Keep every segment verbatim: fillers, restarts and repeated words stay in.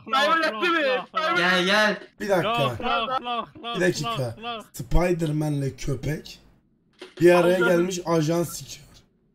Gel gel. Bir dakika. Bir dakika. Spiderman'le köpek bir araya gelmiş ajan sikiyor.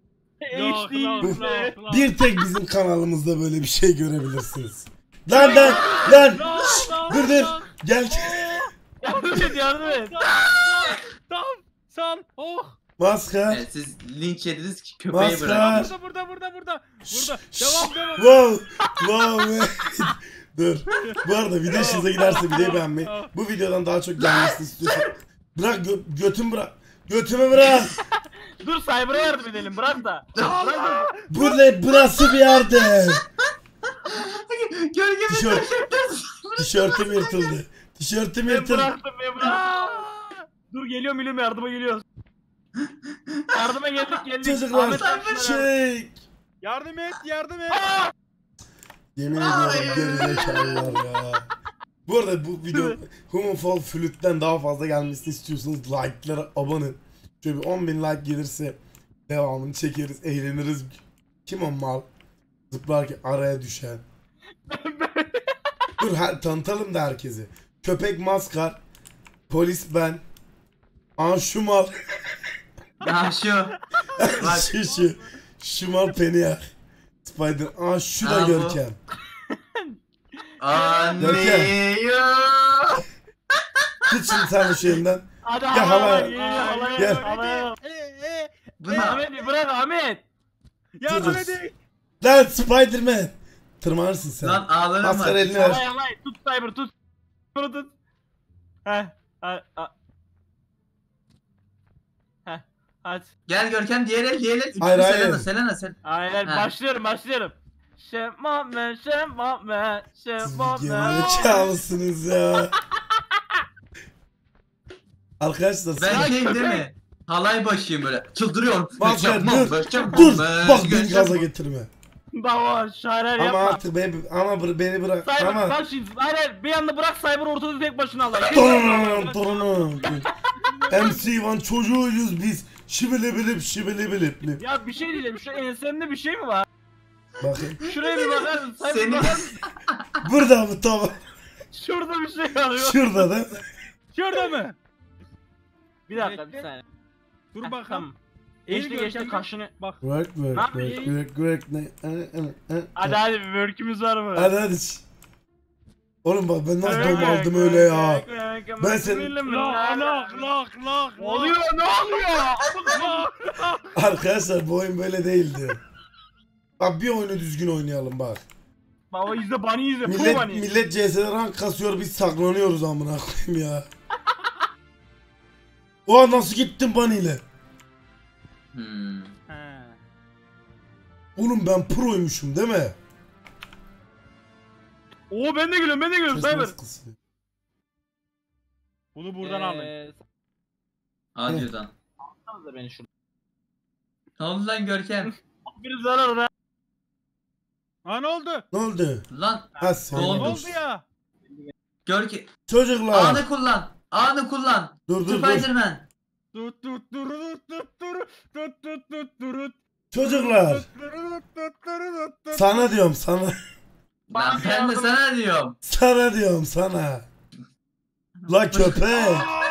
Bir tek bizim kanalımızda böyle bir şey görebilirsiniz. Lan lan lan. Dur dur. Gel. Yardım et yardım et. Tamam. San. Oh. Maskar. Evet, siz linç yediniz ki köpeği Maskar. bırakın. Burada burada burada burada. Burada. Devam devam. Wow. Wow. Dur. Bu arada video size giderse videoyu beğenmeyi. Bu videodan daha çok gelmesini istiyorsan. Bırak gö götümü bırak. Götümü bırak. Dur Cyber'a yardım edelim bırak da. Bu ne? Bu nasıl bir yardım? Gölge Tişört. Tişörtüm yırtıldı. Tişörtüm Ben yırtıldı. bıraktım ben bıraktım. Dur geliyorum geliyorum yardıma geliyoruz. Yardıma geldik geldik. Çocuklar Ahmet abi, şey. yardım et yardım et. Yemin ediyorum gerizekalılar ya. Bu arada bu video Humanfall Flüt'ten daha fazla gelmesini istiyorsanız like'lara abone. Şöyle bir on bin like gelirse devamını çekeriz, eğleniriz. Kim o mal? Zıplarken araya düşen. Dur her, tanıtalım da herkesi. Köpek Maskar, polis ben, Anşumal, Ya şu. Bak. şu şu, Şumal Peniak, Spider, Aa şu da Aa, bu. Görkem. Anneyo. Git şimdi sen bu şeyinden. Hadi Gel havaya. havaya. Gel. Havaya. Bu ne? Ahmet bir bırak Ahmet. Yardım edin. Lan Spiderman. Tırmanırsın sen. Lan ağlarım Maskar var. elini ver. Havaya havaya tut Cyber tut. Bunu tut. Heh. Heh. Heh. Hadi. Gel Görkem diğer el diğer el. Hayır, hayır. Selena Selena sen. Hayır Ha. başlıyorum başlıyorum. Şemame şemame Siz şemame. gerizekalı'sınız ya. Arkadaşlar Ben sen... şey değil mi? Halay başıyım böyle. Çıldırıyorum. Maskar Yapmam, dur. yapmam, Dur. ben Bak beni Görkem- gaza getirme. Baba şahirer Ama yapma. artık beni, ama bır- beni bırak. Cyber Ama... bak şimdi hayır bir anda bırak Cyber ortada tek başına Allah. Torunum torunum. M C One çocuğuyuz biz. Şibili bilip şibili bilip. Ya bir şey diyeceğim şu ensemde bir şey mi var? Bakın. Şuraya bir bakar mısın? Cyber Seni- bakar mısın? Burada mı tamam. Şurada bir şey var. yok. Şurada da. Şurada mı? Bir dakika bir Bekle. saniye. Dur Heh, bakalım. tamam. Eğil Geçti geçti Görkem. kaşını. Bak. Work Ne work yapayım? work work work ne? Eh, eh, eh, Hadi eh. hadi bir work'ümüz var mı? Hadi hadi. Oğlum bak ben nasıl dom aldım öyle ya. Ben senin- Lak lak lak lak. Ne oluyor ne oluyor? Arkadaşlar bu oyun böyle değildi. Bak bir oyunu düzgün oynayalım bak. Baba izle bani izle. Millet, Millet bani. millet C S'de rank kasıyor biz saklanıyoruz amına koyayım ya. Oha nasıl gittin Bunny ile? Hmm. He. Oğlum ben proymuşum değil mi? Oo ben de gülüyorum ben de gülüyorum Ses Cyber. nasıl kısılıyor? Bunu buradan alın. Eee, Radyodan. Alsanıza beni şuradan. Ne oldu lan Görkem? Bir zarar da. Ha ne oldu? Ne oldu? Lan Ha sen. Ne Oldu. oldu ya? Görkem. Çocuklar. Anı kullan. Anı kullan. Dur dur dur. Spiderman. Tut tut dur tut tut dur tut tut tut dur Çocuklar. tut tut tut tut. Sana diyorum sana. Lan bir ben de yardım- sana diyorum. Sana diyorum sana. La köpek.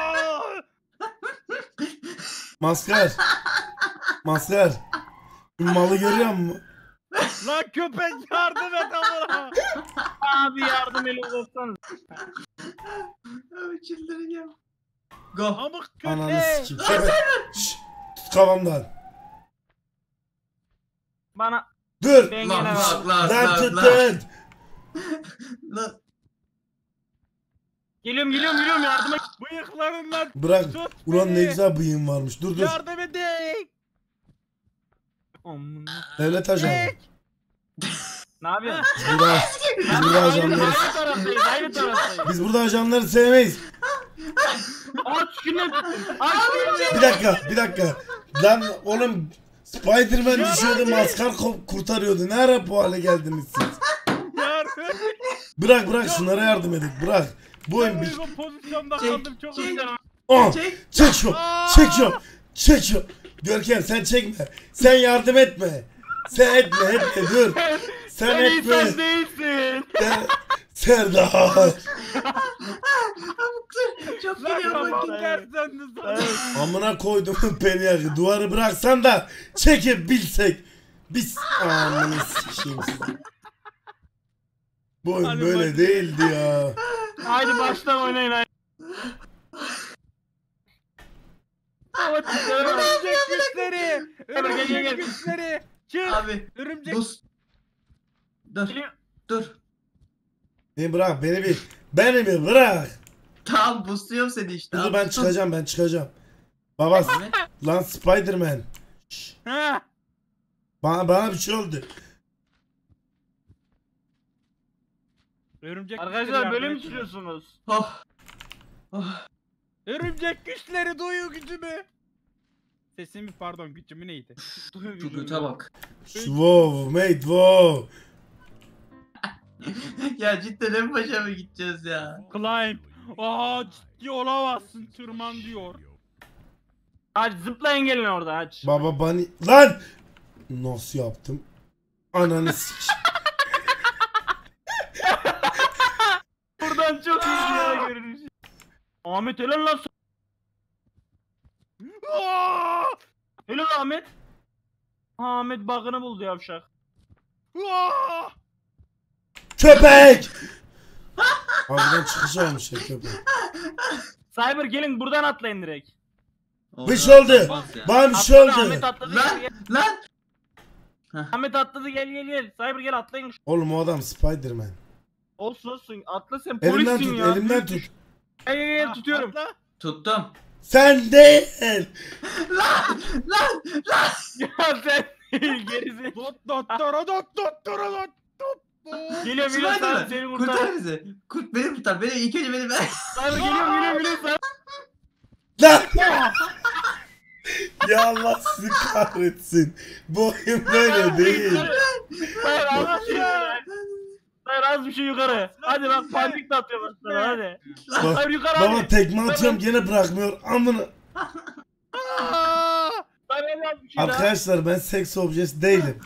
Maskar. Maskar. Şu malı görüyor musun? Lan köpek yardım et amına. Abi yardım eli uzatsanız. Abi çıldıracağım. Go. Amık Ananı köpek. sikeyim. Köpek. Şşş. Tut kafamdan. Bana Dur. ben Lan gene lan var. lan Lan lan tut lan. tut. Lan. Geliyorum geliyorum geliyorum yardıma. Bıyıklarından Bırak. tut Ulan ne beni. güzel bıyığın varmış. Dur dur. Yardım edin. Devlet ajanı. Ne yapıyorsun? Biz burada, biz burada Aynı, ajanları, aynı taraftayız aynı taraftayız. biz burada ajanları sevmeyiz. Aç şunu. Aç şunu. Bir dakika, bir dakika. Lan oğlum Spiderman düşüyordu, Maskar ko- kurtarıyordu. Ne ara bu hale geldiniz siz? Yardım. Bırak bırak şunlara yardım edin. Bırak. Bu oyun bir... Uygun pozisyonda Çek, kaldım çok çek. üzgünüm. Oh, Çek. çek şu. Çek şu. Çek şu. Görkem sen çekme. Sen yardım etme. Sen etme etme dur. Sen Sen insan etme. değilsin. Sen, Serdar. Çok Lan geliyor kafam bak. ters döndü sana. Amına koydum beni ya. Duvarı bıraksan da çekebilsek. Biz amına sikeyim sizi. Bu oyun Hadi böyle bakayım. değildi ya. Haydi baştan oynayın haydi. Ama tiplere bak. Örümcek güçleri. Gel, gel, Örümcek gel. güçleri. Çık. Abi Örümcek. buz. Dur Geliyor. dur. Beni bırak beni bir. Beni bir bırak. Tamam boostluyorum seni işte. Dur Abi, ben sus. çıkacağım ben çıkacağım. Baba Ahmet, lan Spiderman. Şşş, Ha. Bana, bana bir şey oldu. Örümcek Arkadaşlar güçleri böyle mi yardım et. sürüyorsunuz? Oh. Oh. Örümcek güçleri duyu gücümü. Sesimi pardon gücümü neydi? Duyu Şu gücümü. göte bak. Wow mate wow. Ya cidden en başa mı gideceğiz ya? Climb. Aa ciddi olamazsın tırman diyor. Hadi zıplayın gelin orada aç. Baba bani lan. Nasıl yaptım? Ananı sik. Buradan çok iyi bir yere görünüş. Ahmet helal lan. Aa! Helal Ahmet. Ha, Ahmet bug'ını buldu yavşak. Aa! Köpek. Ağzından çıkış olmuş ya köpek. Cyber gelin buradan atlayın direkt. Bir şey oldu. Olmaz ya. Bana bir şey Atladı, oldu. Ahmet atladı. Lan Gel, gel. lan. Ahmet atladı gel gel gel. Cyber gel atlayın. Oğlum o adam Spiderman. Olsun olsun atla sen Elimden polissin tut, ya. elimden tut. Gel gel gel Ha, tutuyorum. atla. Tuttum. Sen değil. Lan lan lan. Ya sen gerizekalı. Dot dot dot dot dot dot dot dot. Geliyorum geliyorum Spiderman, Cyber seni kurtar. kurtar bizi. Kurt beni kurtar. Beni ilk önce beni ver. Cyber geliyorum geliyorum geliyorum Cyber. Lan. Ya Allah sizi kahretsin. Bu oyun böyle değil. Cyber az bir şey yukarı. Cyber az bir şey yukarı. Hadi bak panik de atıyor bak sana hadi. Bak, Cyber yukarı baba hadi. tekme atıyorum gene bırakmıyor. Amına. Aa! Cyber az bir şey daha. Arkadaşlar ben seks objesi değilim.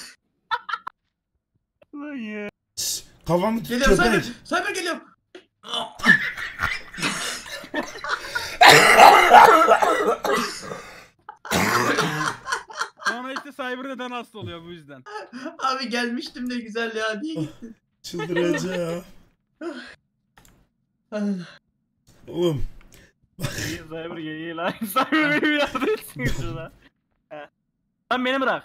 Lan ya. Şşş, kafamı tut Geliyorum Cyber. köpek. Cyber geliyorum. Sonra işte Cyber neden hasta oluyor bu yüzden. Abi gelmiştim ne güzel ya. Niye gittin? Çıldıracağım. Oğlum. Cyber gel gel lan. Cyber beni bir yardım etsin şurada. He. Lan beni bırak.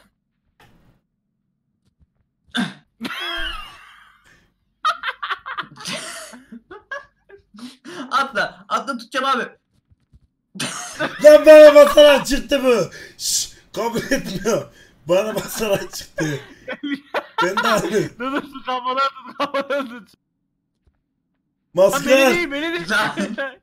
Atla. Atla tutacağım abi. Lan bana basarak çıktı bu. Şşş, kabul etmiyor. Bana basarak çıktı. Ben de aynı. Dur dur dur kafadan tut kafadan tut. Lan beni Maskar. değil beni değil. Lan.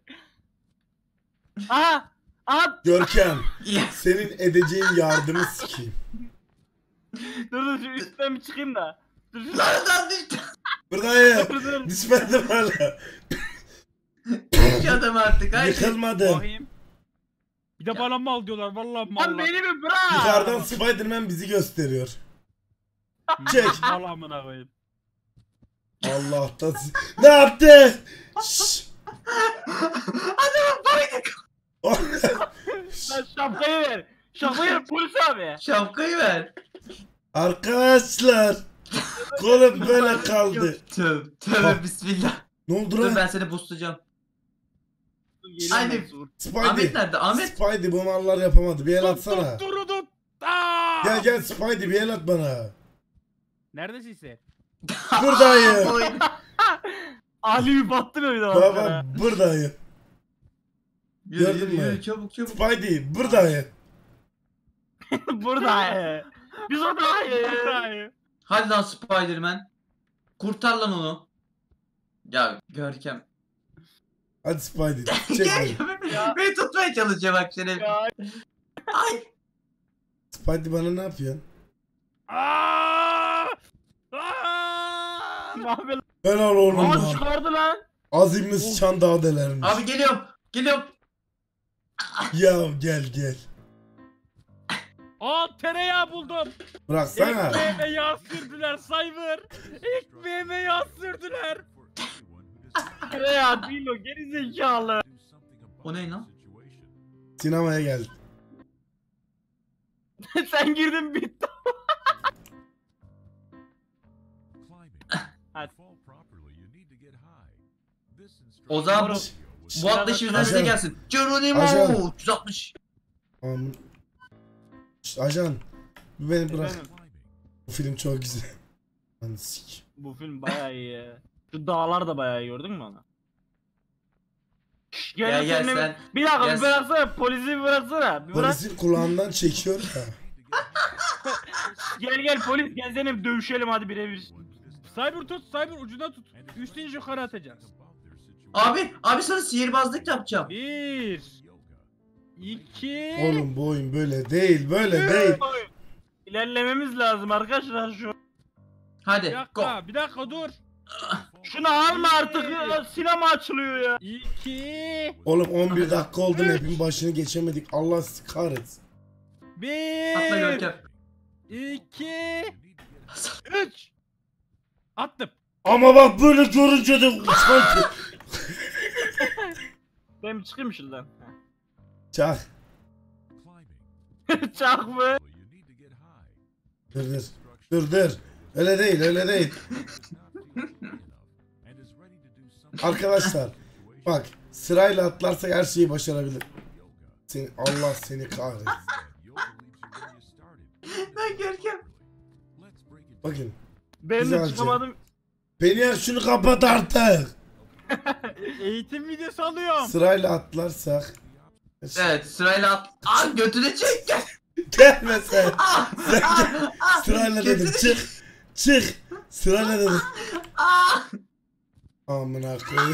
Aha. Aha. Görkem. Yes. Senin edeceğin yardımı sikeyim. Dur dur şu üstten bir çıkayım da. Dur dur. Lan lan düştü. Buradayım. Dur dur. Düşmedim hala. Şu adam artık. Haydi. Yıkılmadım. Bakayım. Bir de bana mal diyorlar vallahi mal. Lan beni mi bırak? Yukarıdan Spiderman bizi gösteriyor. Çek. Mal amına koyayım. Allah'tan si- Ne yaptı? Şşş. Adamın boynu. Lan şapkayı ver. Şapkayı ver polis abi. Şapkayı ver. Arkadaşlar. Kolum böyle kaldı. Tövbe Bak. tövbe bismillah. Ne oldu Dur lan? ben seni boostlayacağım. Geliyorum Haydi. ben sur. Spidey. Ahmet nerede? Ahmet. Spidey bu mallar yapamadı. Bir el atsana. Dur dur dur. Aa! Gel gel Spidey bir el at bana. Neredesin sen? Buradayım. Boynu. Ali bir battı böyle de Baba buradayım. Yürü Gördün yürü mü? yürü çabuk çabuk. Spidey buradayım. Burada. Biz oradayız. Hadi lan Spiderman. Kurtar lan onu. Ya Görkem. Hadi Spidey çek beni. Ya. Beni tutmaya çalışıyor bak şeref. Ya. Ay. Spidey bana ne yapıyorsun? Aa! Aa! Ne yapıyor? Helal oğlum Aa lan. çıkardı lan. Azimli sıçan dağ delermiş. Abi geliyorum. Geliyorum. Ya gel gel. Aa tereyağı buldum. Bıraksana. Ekmeğime yağ sürdüler Cyber. Ekmeğime yağ sürdüler. Ya değil o geri zekalı. O ne lan? Sinemaya geldik. Sen girdin bitti. Hadi. O zaman bu, bu atlayış bizden size Ajan. gelsin. Geronimo Ajan. yüz altmış. Aman. Şşt, ajan. Bir beni bırak. Efendim? Bu film çok güzel. Lan sik. Bu film bayağı iyi ya. Şu dağlar da bayağı iyi, gördün mü onu? Şşş, Gel gel gel seninle bir- sen. Bir dakika Gel. bir bıraksana, polisi bir bıraksana. Bir bırak. Polisin kulağından çekiyor ya. Gel gel polis, gel seni bir dövüşelim hadi birebir. Cyber tut, Cyber ucuna tut. Üstünü yukarı atacaksın. Abi abi sana sihirbazlık yapacağım. Bir. İki. Oğlum bu oyun böyle değil, böyle değil. İlerlememiz lazım arkadaşlar şu. Bir Hadi go. dakika, bir dakika dur. Şunu alma artık ya, sinema açılıyor ya. İki. Oğlum on bir dakika oldu, hepin başını geçemedik. Allah sizi kahretsin. Bir. Atla Görkem. İki. Üç. Attım. Ama bak böyle görünce de sanki. Ben bir çıkayım şuradan. Çak. Çak mı? Dur dur. Dur dur. Öyle değil, öyle değil. Arkadaşlar bak, sırayla atlarsak her şeyi başarabilir. Seni, Allah seni kahretsin. Lan Görkem. Bakın. Ben de Güzelce. çıkamadım. Beni ya, şunu kapat artık. Eğitim videosu alıyorum. Sırayla atlarsak. Evet sırayla at. Aa götüne çek gel. Gelme sen. Ah, Sen ah, gel. ah, Sırayla dedim, götüne- çık. Çık. Sırayla dedim. Ah. Amına koyayım.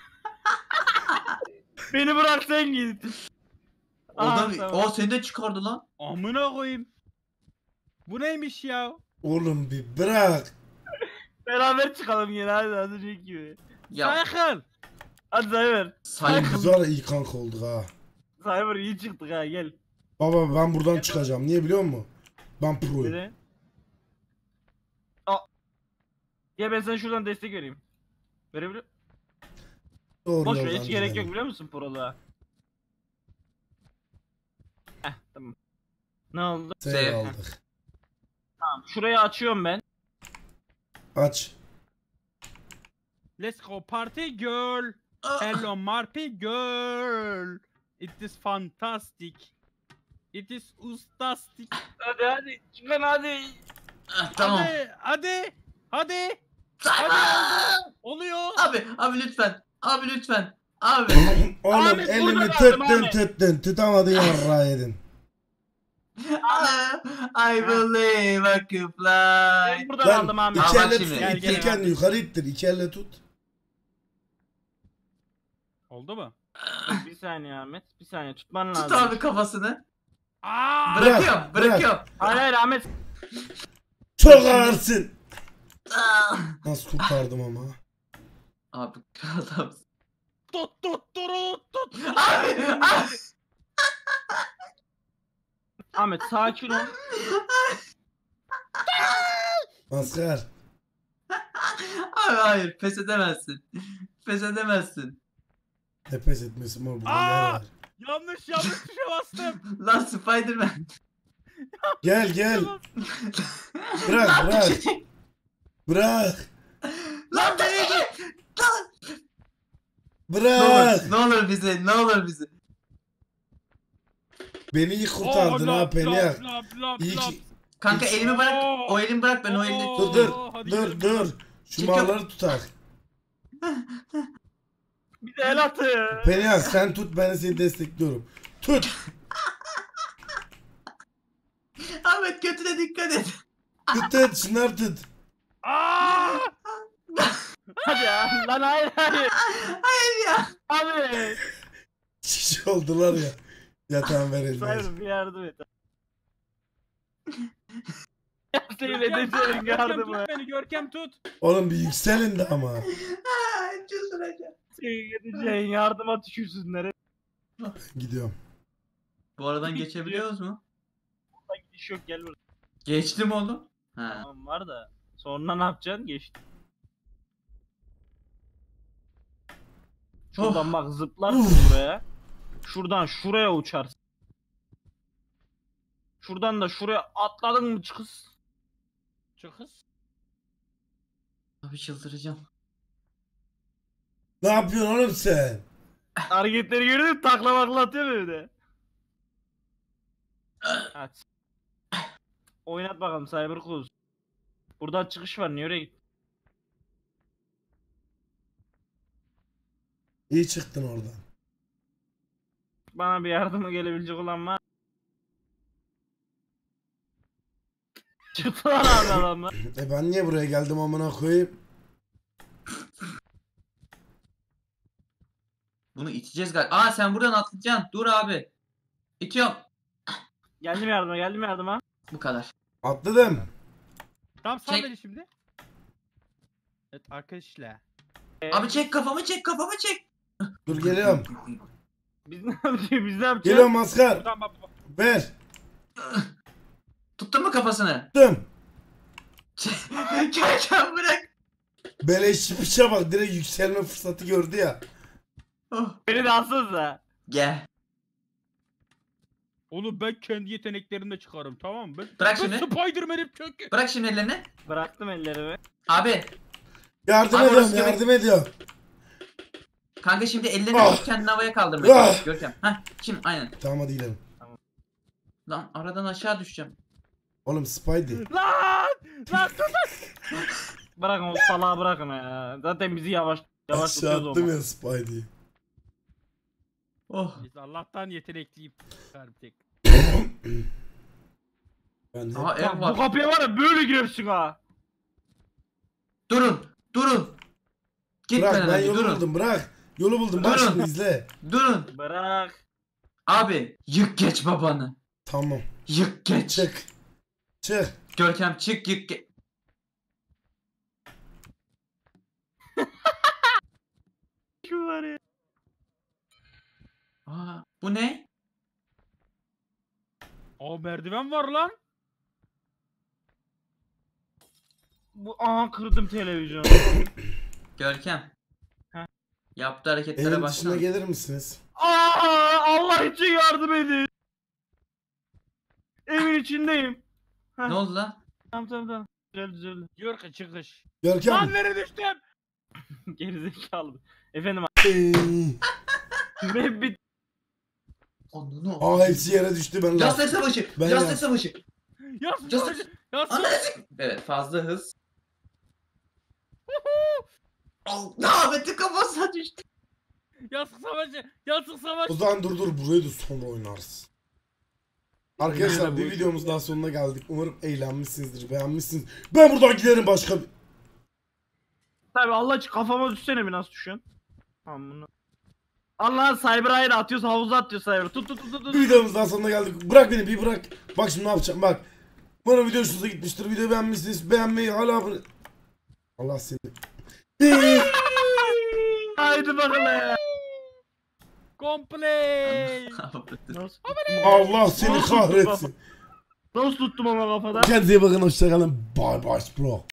Beni bırak sen git. O Aa, da bir- tamam. o seni de çıkardı lan. Amına koyayım. Bu neymiş ya? Oğlum bir bırak. Beraber çıkalım yine hadi az önceki gibi. Ya Cycle. Hadi Cyber. saygı. Biz var ya iyi kanka olduk ha. Cyber iyi çıktık ha gel. Baba ben buradan çıkacağım. Niye biliyor musun? Ben proyum. Nere? Aa. Gel ben sana şuradan destek vereyim. Verebilir. Doğru Boş ver yoldan hiç gerek gidelim. yok biliyor musun proluğa? Heh tamam. Ne oldu? Save Save. aldık. Tamam şurayı açıyorum ben. Aç. Let's go party girl. Ah. Hello Marpy girl. It is fantastic. It is ustastic. Hadi hadi çıkın hadi. Ah, Tamam. Hadi, hadi. Hadi. Cyber. Oluyor. Abi abi lütfen. Abi lütfen. Abi. Oğlum Ahmet, elimi burada tüttün kaldım, Ahmet. tüttün. Tutamadın yarrağı yedin. Ah, I believe I can fly. Ben buradan Lan aldım Ahmet. iki Al bak elle şimdi. tut. Gel, gel, İttirken gel. yukarı ittir. İki elle tut. Oldu mu? Bir saniye Ahmet. Bir saniye tutman lazım. Tut abi kafasını. Aa! Bırak, Bırakıyorum. bırak. Bırakıyorum. Hayır hayır Ahmet. Çok ağırsın. Ah. Nasıl kurtardım ama. Abi adamsın. Tut tut tut tut. Abi. Abi. Ahmet sakin ol. Maskar. Abi hayır pes edemezsin. Pes edemezsin. Ne pes etmesi mi burada, Aa! ne var? Yanlış yanlış tuşa bastım. Lan Spiderman. Gel gel. Bırak bırak. Bırak. Lan beni Lan. Ne Bırak. olur, ne olur bizi, ne olur bizi. Beni iyi kurtardın ha Peniak. İyi ki. Kanka elimi bırak. O elimi bırak ben o elini. Dur dur. Hadi Dur gidelim. dur. Şu Çıkıyor. malları tutar. Bir de el atı. Peniak sen tut, ben seni destekliyorum. Tut. Ahmet götüne dikkat et. Tut tut. Şunları tut. Aa! Hadi ya. Lan hayır hayır. Hayır ya. Abi. Şiş oldular ya. Yatağın verilmez. Sayın bir yardım et. Senin edeceğin Görkem yardımı. tut beni, Görkem tut. Oğlum bir yükselin de ama. Ay, çıldıracağım. Senin edeceğin yardıma tükürsünler. Gidiyorum. Bu aradan geçebiliyoruz mu? Burada gidiş yok gel buraya. Geçtim oğlum. Ha. Tamam var da. Sonra ne yapacaksın? Geçti. Şuradan Oh. bak zıplarsın Uf. buraya. Şuradan şuraya uçarsın. Şuradan da şuraya atladın mı çıkız? Çıkız. Abi çıldıracağım. Ne yapıyorsun oğlum sen? Hareketleri gördün mü? Takla makla atıyor mu bir de? Aç. Oynat bakalım Cyber Kuz. Buradan çıkış var. Niye oraya git? İyi çıktın oradan. Bana bir yardıma gelebilecek olan var. Çıktılar abi adamlar. E ben niye buraya geldim amına koyayım? Bunu iteceğiz galiba. Aa sen buradan atlayacaksın. Dur abi. İtiyorum. Geldim yardıma geldim yardıma. Bu kadar. Atladım. Tamam sal Çek. beni şimdi. Evet arkadaşlar. Ee, Abi çek kafamı çek kafamı çek. Dur geliyorum. Biz ne yapacağız? Biz ne yapacağız? Geliyorum maskar. Tamam bak bak. Ver. Tuttun mu kafasını? Attım. Görkem bırak. Beleş piçe bak direkt yükselme fırsatı gördü ya. Oh. Beni de alsanıza. Gel. Onu ben kendi yeteneklerimle çıkarım tamam mı? Ben, Bırak ben şimdi. Spiderman'im çünkü. Bırak şimdi ellerini. Bıraktım ellerimi. Abi. Yardım Abi ediyorum orası göbek- yardım ediyorum. Kanka şimdi ellerini Ah. kendini havaya kaldırmaya Ah. çalış Görkem. Heh şimdi aynen. Tamam hadi gidelim. Lan aradan aşağı düşeceğim. Oğlum Spidey. Lan! Lan dur! Bırakın o salağı bırakın ya. Zaten bizi yavaş yavaş Aşağı tutuyordu attım o. ya Spidey'i. Oh. Biz Allah'tan yetenekliyim. Harbi tek. Ben de. Aha ev Bak, bu var. kapıya var ya böyle girersin ha. Durun. Durun. Gitmeden Bırak ben önce yolu durun. buldum bırak. Yolu buldum bak Durun. şimdi izle. Durun. Bırak. Abi yık geç babanı. Tamam. Yık geç. Çık. Çık. Görkem çık yık geç. Şu var ya. Aa bu ne? Aa merdiven var lan. Bu aha kırdım televizyonu. Görkem. Heh. Yaptığı hareketlere Evin dışına baksana. gelir misiniz? Aa Allah için yardım edin. Evin içindeyim. Ne oldu lan? Tamam tamam tamam. Düzeldi düzeldi. Diyor ki çıkış. Görkem. Lan nereye düştüm? Gerizekalı. Efendim Eee. ben bir Onu Aa hepsi yere düştü ben Justice lan. savaşı. Ben Justice ya- savaşı. Yas Just- yas Ananı Evet fazla hız. Oh, Ahmet'in kafasına düştü. Yastık savaşı. Yastık savaşı. O zaman dur dur burayı da sonra oynarız. Arkadaşlar bir videomuz daha sonuna geldik. Umarım eğlenmişsinizdir, beğenmişsiniz. Ben buradan giderim başka bir... tabi Allah için kafama düşsene bir nasıl düşüyorsun? Tamam bunu. Allah Cyber ayrı atıyorsa havuza atıyor Cyber. Tut tut tut tut. Bir tut. videomuz daha sonuna geldik. Bırak beni bir bırak. Bak şimdi ne yapacağım bak. Bana video hoşunuza gitmiştir. Videoyu beğenmişsiniz. Beğenmeyi hala abone... Allah seni. Haydi bakalım. Komple. Nasıl? Allah seni kahretsin. Nasıl tuttum ama kafada? Kendinize iyi bakın. Hoşçakalın. Bye bye bro.